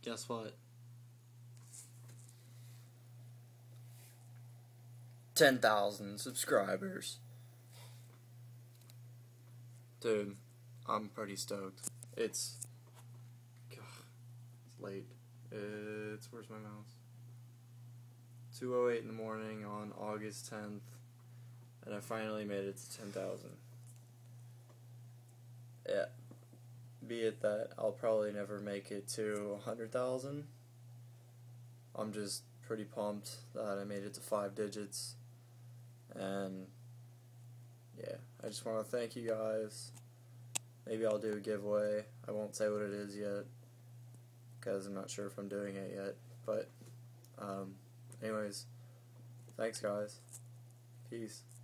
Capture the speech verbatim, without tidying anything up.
Guess what? ten thousand subscribers. Dude, I'm pretty stoked. It's... God, it's late. It's... Where's my mouse? two oh eight in the morning on August tenth. And I finally made it to ten thousand. Yeah. Be it that I'll probably never make it to one hundred thousand. I'm just pretty pumped that I made it to five digits. And yeah, I just want to thank you guys. Maybe I'll do a giveaway. I won't say what it is yet, because I'm not sure if I'm doing it yet. But, um, anyways, thanks guys. Peace.